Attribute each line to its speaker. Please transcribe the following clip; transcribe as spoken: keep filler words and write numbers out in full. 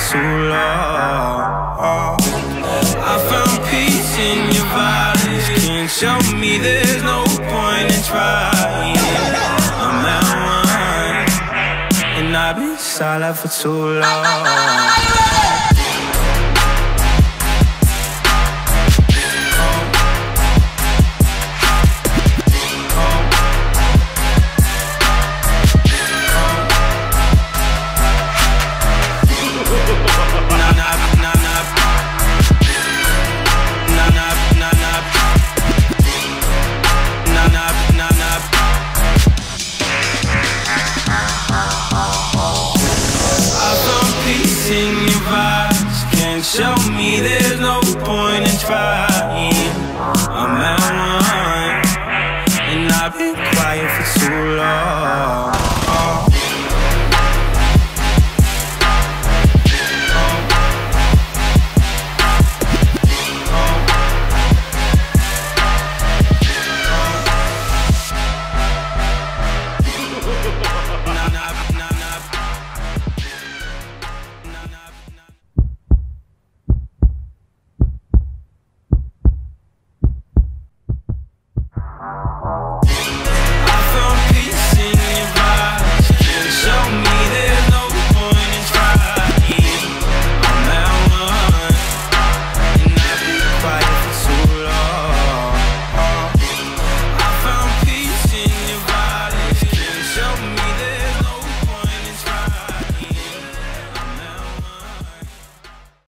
Speaker 1: too long. I found peace in your violence. Can't show me there's no point in trying. I'm at one, and I've been silent for too long.